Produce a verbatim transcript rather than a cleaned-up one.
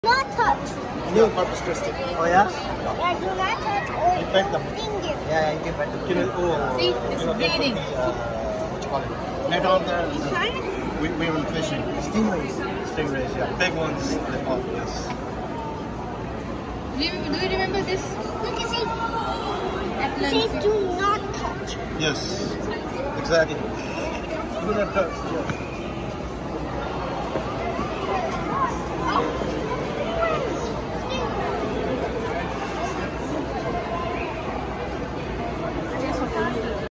Not touch. No purpose twisted. Oh yeah? Yeah, do not touch or You pet them. sting you. Yeah, yeah, you can pet them. Can it, oh, See, you it's know, they put bleeding. the, uh, what you call it? Net on there. We, we were fishing. Stingrays. Stingrays, yeah. Big ones, they call it, yes. Do you, do you remember this? Look, you see. At Say lunch? do not touch. Yes, exactly. Do not touch, yes.